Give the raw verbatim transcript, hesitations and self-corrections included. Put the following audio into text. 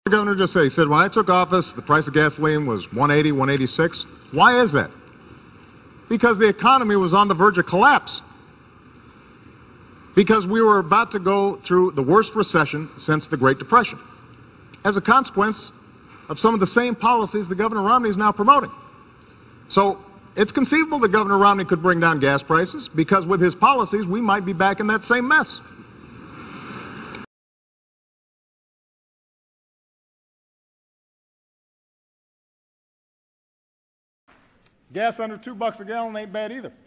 The governor just said, he said, when I took office, the price of gasoline was one eighty, one eighty-six. Why is that? Because the economy was on the verge of collapse. Because we were about to go through the worst recession since the Great Depression, as a consequence of some of the same policies that Governor Romney is now promoting. So it's conceivable that Governor Romney could bring down gas prices, because with his policies, we might be back in that same mess. Gas under two bucks a gallon ain't bad either.